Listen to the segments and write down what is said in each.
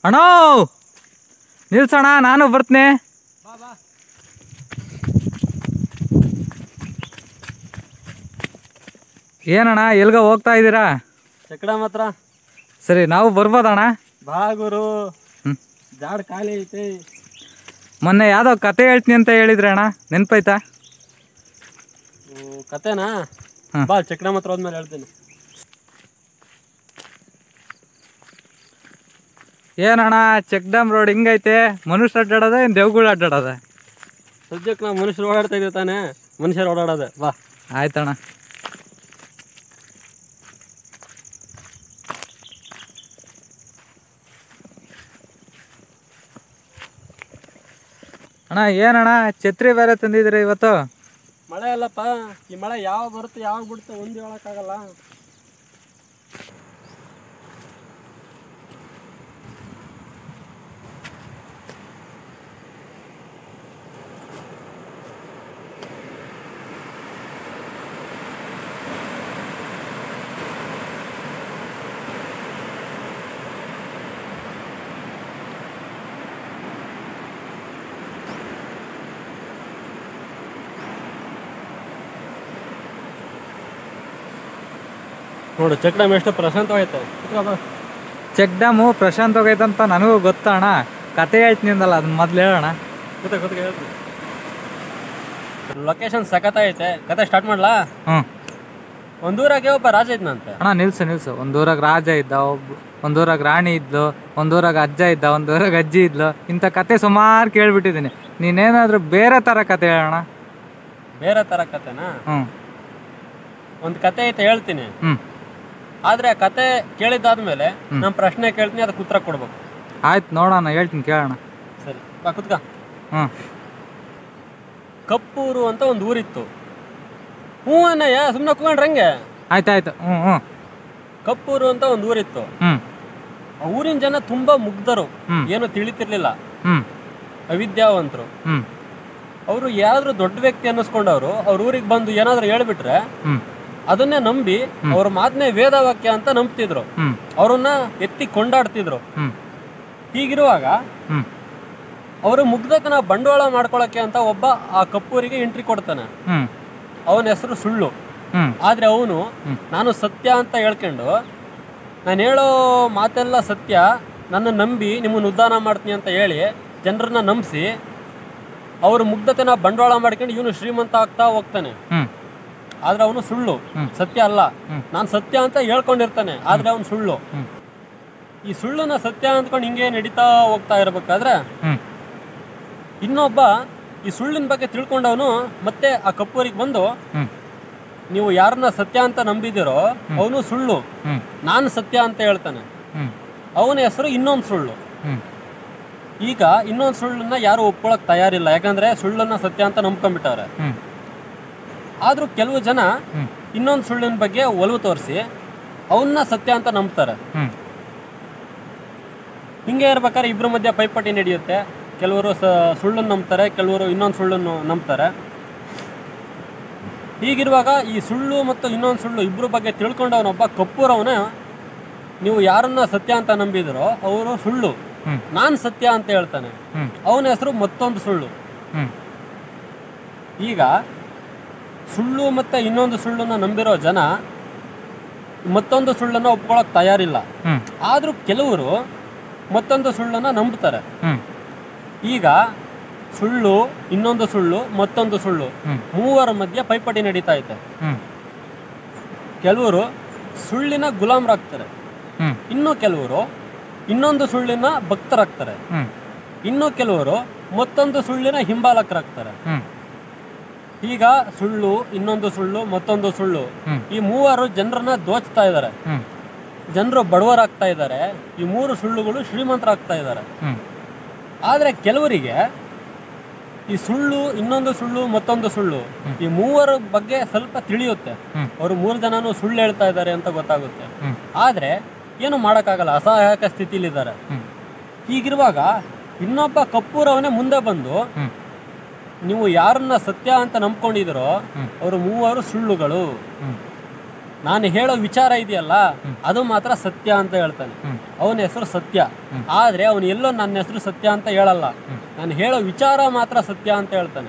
ಅಣ್ಣ ನಿಲ್ಸೋಣ, ನಾನು ಬರ್ತೀನಿ. ಏನಣ್ಣ ಎಲ್ಗ ಹೋಗ್ತಾ ಇದ್ದೀರಾ? ಚಕಡ ಮಾತ್ರ. ಸರಿ, ನಾವು ಬರ್ಬೋದಣ್ಣ? ಬಾ ಗುರು, ಜಾಡ್ ಖಾಲಿ ಐತಿ. ಮೊನ್ನೆ ಯಾವುದೋ ಕತೆ ಹೇಳ್ತೀನಿ ಅಂತ ಹೇಳಿದ್ರೆ ಅಣ್ಣ, ನೆನಪೈತಾ? ಕತೆನಾ? ಬಾ, ಚಕಡ ಮಾತ್ರ ಹೋದ್ಮೇಲೆ ಹೇಳ್ತೀನಿ. ಏನಣ್ಣ ಚೆಕ್ ಡ್ಯಾಮ್ ರೋಡ್ ಹಿಂಗೈತೆ? ಮನುಷ್ಯರು ಅಡ್ಡಾಡೋದ ಏನು ದೇವ್ಗಳು ಅಡ್ಡಾಡೋದ? ಸದ್ಯಕ್ಕೆ ನಾವು ಮನುಷ್ಯರು ಓಡಾಡ್ತಾ ಇದೀವಿ ತಾನೆ, ಮನುಷ್ಯರು ಓಡಾಡೋದೆ. ಬಾ ಆಯ್ತಣ್ಣ. ಅಣ್ಣ ಏನಣ್ಣ ಛತ್ರಿ ಬೇರೆ ತಂದಿದ್ರಿ ಇವತ್ತು? ಮಳೆ ಅಲ್ಲಪ್ಪ, ಈ ಮಳೆ ಯಾವಾಗ ಬರುತ್ತೆ ಯಾವಾಗ ಬಿಡುತ್ತೆ ಒಂದು ಹೇಳಕ್ಕಾಗಲ್ಲ. ನೋಡು ಚೆಕ್ ಡ್ಯಾಮ್ ಎಷ್ಟು ಪ್ರಶಾಂತವಾಯ್ತು. ಚೆಕ್ ಡ್ಯಾಮು ಪ್ರಶಾಂತವಾಗೈತಂತ ನನಗೂ ಗೊತ್ತಣ್ಣ. ಕತೆ ಹೇಳ್ತೀನಿ ಅಂದಲ್ಲ, ಅದನ್ನ ಮೊದ್ಲು ಹೇಳೋಣ. ಹೇಳ್ತೀನಿ. ಲೊಕೇಶನ್ ಸಖತ್ತೈತೆ, ಕತೆ ಸ್ಟಾರ್ಟ್ ಮಾಡ್ಲಾ? ಒಂದೂರಾಗೆ ಒಬ್ಬ ರಾಜ ಇದ್ನಂತೆ. ಅಣ್ಣ ನಿಲ್ಸು. ಒಂದೂರಾಗ ರಾಜ ಇದ್ದ, ಒಂದೂರಾಗ ರಾಣಿ ಇದ್ಲು, ಒಂದೂರಾಗ ಅಜ್ಜ ಇದ್ದ, ಒಂದೂರಾಗ ಅಜ್ಜಿ ಇದ್ಲು. ಇಂಥ ಕತೆ ಸುಮಾರು ಕೇಳ್ಬಿಟ್ಟಿದ್ದೀನಿ. ನೀನೇನಾದ್ರೂ ಬೇರೆ ಥರ ಕತೆ ಹೇಳೋಣ. ಬೇರೆ ಥರ ಕತೆನಾ? ಒಂದು ಕತೆ ಐತೆ, ಹೇಳ್ತೀನಿ. ಆದ್ರೆ ಆ ಕತೆ ಕೇಳಿದ್ದಾದ್ಮೇಲೆ ನಾನು ಪ್ರಶ್ನೆ ಕೇಳ್ತೀನಿ, ಅದಕ್ಕೆ ಉತ್ತರ ಕೊಡ್ಬೇಕು. ಆಯ್ತು, ನೋಡೋಣ, ಹೇಳ್ತೀನಿ, ಕೇಳೋಣ. ಸರಿ ಬಾ, ಕುತ್ಕ. ಕಪ್ಪೂರು ಅಂತ ಒಂದು ಊರಿತ್ತು. ಹ್ಞೂ ಅಣ್ಣಯ್ಯ, ಸುಮ್ಮನೆ ಕೂತ್ಕೊಂಡ್ರಂಗೆ. ಆಯ್ತಾಯ್ತು. ಕಪ್ಪೂರು ಅಂತ ಒಂದು ಊರಿತ್ತು. ಆ ಊರಿನ ಜನ ತುಂಬಾ ಮುಗ್ಧರು, ಏನು ತಿಳಿತಿರ್ಲಿಲ್ಲ, ಅವಿದ್ಯಾವಂತರು. ಅವರು ಯಾರಾದ್ರೂ ದೊಡ್ಡ ವ್ಯಕ್ತಿ ಅನ್ನಿಸ್ಕೊಂಡವ್ರು ಅವ್ರ ಊರಿಗೆ ಬಂದು ಏನಾದ್ರು ಹೇಳ್ಬಿಟ್ರೆ ಅದನ್ನೇ ನಂಬಿ ಅವ್ರ ಮಾತನ್ನೇ ವೇದವಾಕ್ಯ ಅಂತ ನಂಬ್ತಿದ್ರು. ಅವ್ರನ್ನ ಎತ್ತಿ ಕೊಂಡಾಡ್ತಿದ್ರು. ಹೀಗಿರುವಾಗ ಅವರು ಮುಗ್ಧತನ ಬಂಡವಾಳ ಮಾಡ್ಕೊಳಕ್ಕೆ ಅಂತ ಒಬ್ಬ ಆ ಕಪ್ಪೂರಿಗೆ ಎಂಟ್ರಿ ಕೊಡ್ತಾನೆ. ಅವನ ಹೆಸರು ಸುಳ್ಳು. ಆದ್ರೆ ಅವನು ನಾನು ಸತ್ಯ ಅಂತ ಹೇಳ್ಕೊಂಡು, ನಾನು ಹೇಳೋ ಮಾತೆಲ್ಲ ಸತ್ಯ, ನನ್ನ ನಂಬಿ ನಿಮ್ಮನ್ನು ಉದ್ಧಾರ ಮಾಡ್ತೀನಿ ಅಂತ ಹೇಳಿ ಜನರನ್ನ ನಂಬಿಸಿ ಅವ್ರ ಮುಗ್ಧತೆನ ಬಂಡವಾಳ ಮಾಡ್ಕೊಂಡು ಇವನು ಶ್ರೀಮಂತ ಆಗ್ತಾ ಹೋಗ್ತಾನೆ. ಆದ್ರೆ ಅವನು ಸುಳ್ಳು, ಸತ್ಯ ಅಲ್ಲ. ನಾನು ಸತ್ಯ ಅಂತ ಹೇಳ್ಕೊಂಡಿರ್ತಾನೆ, ಆದ್ರೆ ಅವನು ಸುಳ್ಳು. ಈ ಸುಳ್ಳನ್ನ ಸತ್ಯ ಅಂದ್ಕೊಂಡು ಹಿಂಗೆ ನಡೀತಾ ಹೋಗ್ತಾ ಇರ್ಬೇಕಾದ್ರೆ ಇನ್ನೊಬ್ಬ ಈ ಸುಳ್ಳಿನ ಬಗ್ಗೆ ತಿಳ್ಕೊಂಡವನು ಮತ್ತೆ ಆ ಕಪ್ಪೂರಿಗೆ ಬಂದು, ನೀವು ಯಾರನ್ನ ಸತ್ಯ ಅಂತ ನಂಬಿದಿರೋ ಅವನು ಸುಳ್ಳು, ನಾನು ಸತ್ಯ ಅಂತ ಹೇಳ್ತಾನೆ. ಅವನ ಹೆಸರು ಇನ್ನೊಂದು ಸುಳ್ಳು. ಈಗ ಇನ್ನೊಂದು ಸುಳ್ಳನ್ನ ಯಾರು ಒಪ್ಕೊಳಕ್ ತಯಾರಿಲ್ಲ, ಯಾಕಂದ್ರೆ ಸುಳ್ಳನ್ನ ಸತ್ಯ ಅಂತ ನಂಬ್ಕೊಂಡ್ಬಿಟ್ಟವ್ರೆ. ಆದ್ರೂ ಕೆಲವು ಜನ ಇನ್ನೊಂದು ಸುಳ್ಳಿನ ಬಗ್ಗೆ ಒಲವು ತೋರಿಸಿ ಅವನ್ನ ಸತ್ಯ ಅಂತ ನಂಬ್ತಾರೆ. ಹಿಂಗೆ ಇರ್ಬೇಕಾದ್ರೆ ಇಬ್ರ ಮಧ್ಯ ಪೈಪೋಟಿ ನಡೆಯುತ್ತೆ. ಕೆಲವರು ಸುಳ್ಳನ್ನು ನಂಬ್ತಾರೆ, ಕೆಲವರು ಇನ್ನೊಂದು ಸುಳ್ಳನ್ನು ನಂಬ್ತಾರೆ. ಹೀಗಿರುವಾಗ ಈ ಸುಳ್ಳು ಮತ್ತು ಇನ್ನೊಂದು ಸುಳ್ಳು ಇಬ್ರ ಬಗ್ಗೆ ತಿಳ್ಕೊಂಡವನೊಬ್ಬ ಕಪ್ಪೂರವನ, ನೀವು ಯಾರನ್ನ ಸತ್ಯ ಅಂತ ನಂಬಿದಿರೋ ಅವರು ಸುಳ್ಳು, ನಾನು ಸತ್ಯ ಅಂತ ಹೇಳ್ತಾನೆ. ಅವನ ಹೆಸರು ಮತ್ತೊಂದು ಸುಳ್ಳು. ಈಗ ಸುಳ್ಳು ಮತ್ತೆ ಇನ್ನೊಂದು ಸುಳ್ಳನ್ನ ನಂಬಿರೋ ಜನ ಮತ್ತೊಂದು ಸುಳ್ಳನ್ನ ಒಪ್ಕೊಳಕ್ ತಯಾರಿಲ್ಲ. ಆದ್ರೂ ಕೆಲವರು ಮತ್ತೊಂದು ಸುಳ್ಳನ್ನ ನಂಬ್ತಾರೆ. ಈಗ ಸುಳ್ಳು, ಇನ್ನೊಂದು ಸುಳ್ಳು, ಮತ್ತೊಂದು ಸುಳ್ಳು, ಮೂವರ ಮಧ್ಯೆ ಪೈಪೋಟಿ ನಡೀತಾ ಐತೆ. ಕೆಲವರು ಸುಳ್ಳಿನ ಗುಲಾಮರಾಗ್ತಾರೆ, ಇನ್ನು ಕೆಲವರು ಇನ್ನೊಂದು ಸುಳ್ಳಿನ ಭಕ್ತರಾಗ್ತಾರೆ, ಇನ್ನು ಕೆಲವರು ಮತ್ತೊಂದು ಸುಳ್ಳಿನ ಹಿಂಬಾಲಕರಾಗ್ತಾರೆ. ಈಗ ಸುಳ್ಳು, ಇನ್ನೊಂದು ಸುಳ್ಳು, ಮತ್ತೊಂದು ಸುಳ್ಳು, ಈ ಮೂವರು ಜನರನ್ನ ದೋಚ್ತಾ ಇದ್ದಾರೆ. ಜನರು ಬಡವರಾಗ್ತಾ ಇದ್ದಾರೆ. ಈ ಮೂರು ಸುಳ್ಳುಗಳು ಶ್ರೀಮಂತರಾಗ್ತಾ ಇದ್ದಾರೆ. ಆದ್ರೆ ಕೆಲವರಿಗೆ ಈ ಸುಳ್ಳು, ಇನ್ನೊಂದು ಸುಳ್ಳು, ಮತ್ತೊಂದು ಸುಳ್ಳು, ಈ ಮೂವರ ಬಗ್ಗೆ ಸ್ವಲ್ಪ ತಿಳಿಯುತ್ತೆ. ಅವರು ಮೂರು ಜನನು ಸುಳ್ಳು ಹೇಳ್ತಾ ಇದ್ದಾರೆ ಅಂತ ಗೊತ್ತಾಗುತ್ತೆ. ಆದ್ರೆ ಏನು ಮಾಡಕ್ಕಾಗಲ್ಲ, ಅಸಹಾಯಕ ಸ್ಥಿತಿಲಿದ್ದಾರೆ. ಹೀಗಿರುವಾಗ ಇನ್ನೊಬ್ಬ ಕಪ್ಪೂರವನೇ ಮುಂದೆ ಬಂದು, ನೀವು ಯಾರನ್ನ ಸತ್ಯ ಅಂತ ನಂಬ್ಕೊಂಡಿದಿರೋ ಅವರು ಮೂವರು ಸುಳ್ಳುಗಳು, ನಾನು ಹೇಳೋ ವಿಚಾರ ಇದೆಯಲ್ಲ ಅದು ಮಾತ್ರ ಸತ್ಯ ಅಂತ ಹೇಳ್ತಾನೆ. ಅವನ ಹೆಸರು ಸತ್ಯ. ಆದರೆ ಅವನು ಎಲ್ಲೋ ನನ್ನ ಹೆಸರು ಸತ್ಯ ಅಂತ ಹೇಳಲ್ಲ, ನಾನು ಹೇಳೋ ವಿಚಾರ ಮಾತ್ರ ಸತ್ಯ ಅಂತ ಹೇಳ್ತಾನೆ.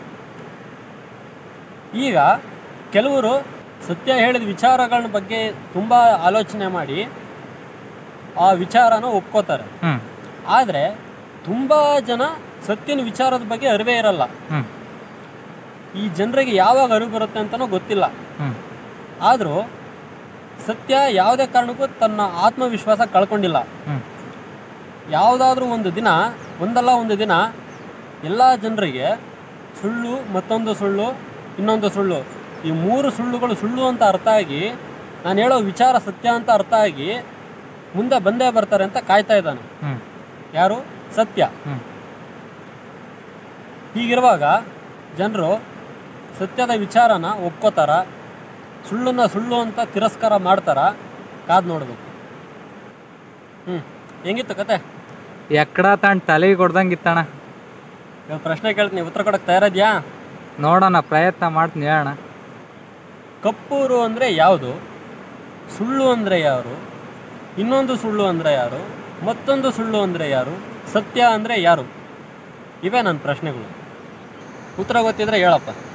ಈಗ ಕೆಲವರು ಸತ್ಯ ಹೇಳಿದ ವಿಚಾರಗಳ ಬಗ್ಗೆ ತುಂಬ ಆಲೋಚನೆ ಮಾಡಿ ಆ ವಿಚಾರನ ಒಪ್ಕೋತಾರೆ. ಆದರೆ ತುಂಬ ಜನ ಸತ್ಯನ ವಿಚಾರದ ಬಗ್ಗೆ ಅರಿವೇ ಇರಲ್ಲ. ಈ ಜನರಿಗೆ ಯಾವಾಗ ಅರಿವು ಬರುತ್ತೆ ಅಂತಲೂ ಗೊತ್ತಿಲ್ಲ. ಆದರೂ ಸತ್ಯ ಯಾವುದೇ ಕಾರಣಕ್ಕೂ ತನ್ನ ಆತ್ಮವಿಶ್ವಾಸ ಕಳ್ಕೊಂಡಿಲ್ಲ. ಯಾವುದಾದ್ರೂ ಒಂದಲ್ಲ ಒಂದು ದಿನ ಎಲ್ಲ ಜನರಿಗೆ ಸುಳ್ಳು, ಮತ್ತೊಂದು ಸುಳ್ಳು, ಇನ್ನೊಂದು ಸುಳ್ಳು, ಈ 3 ಸುಳ್ಳುಗಳು ಸುಳ್ಳು ಅಂತ ಅರ್ಥ ಆಗಿ, ನಾನು ಹೇಳೋ ವಿಚಾರ ಸತ್ಯ ಅಂತ ಅರ್ಥ ಆಗಿ ಮುಂದೆ ಬಂದೇ ಬರ್ತಾರೆ ಅಂತ ಕಾಯ್ತಾ ಇದ್ದಾನೆ. ಯಾರು? ಸತ್ಯ. ಹೀಗಿರುವಾಗ ಜನರು ಸತ್ಯದ ವಿಚಾರನ ಒಪ್ಕೋತಾರ, ಸುಳ್ಳನ್ನ ಸುಳ್ಳು ಅಂತ ತಿರಸ್ಕಾರ ಮಾಡ್ತಾರ? ಕಾದು ನೋಡ್ಬೇಕು. ಹೆಂಗಿತ್ತು ಕತೆ? ಎಕ್ಕಡ ತಾಂಡ್ ತಲೆಗೆ ಕೊಡ್ದಂಗಿತ್ತಣ್ಣ. ಇವಾಗ ಪ್ರಶ್ನೆ ಕೇಳ್ತೀನಿ, ಉತ್ತರ ಕೊಡಕ್ಕೆ ತಯಾರಿದ್ಯಾ? ನೋಡೋಣ, ಪ್ರಯತ್ನ ಮಾಡ್ತೀನಿ, ಹೇಳೋಣ. ಕಪ್ಪೂರು ಅಂದರೆ ಯಾವುದು? ಸುಳ್ಳು ಅಂದರೆ ಯಾರು? ಇನ್ನೊಂದು ಸುಳ್ಳು ಅಂದರೆ ಯಾರು? ಮತ್ತೊಂದು ಸುಳ್ಳು ಅಂದರೆ ಯಾರು? ಸತ್ಯ ಅಂದರೆ ಯಾರು? ಇವೇ ನನ್ನ ಪ್ರಶ್ನೆಗಳು. ಉತ್ತರ ಗೊತ್ತಿದ್ರೆ ಹೇಳಪ್ಪ.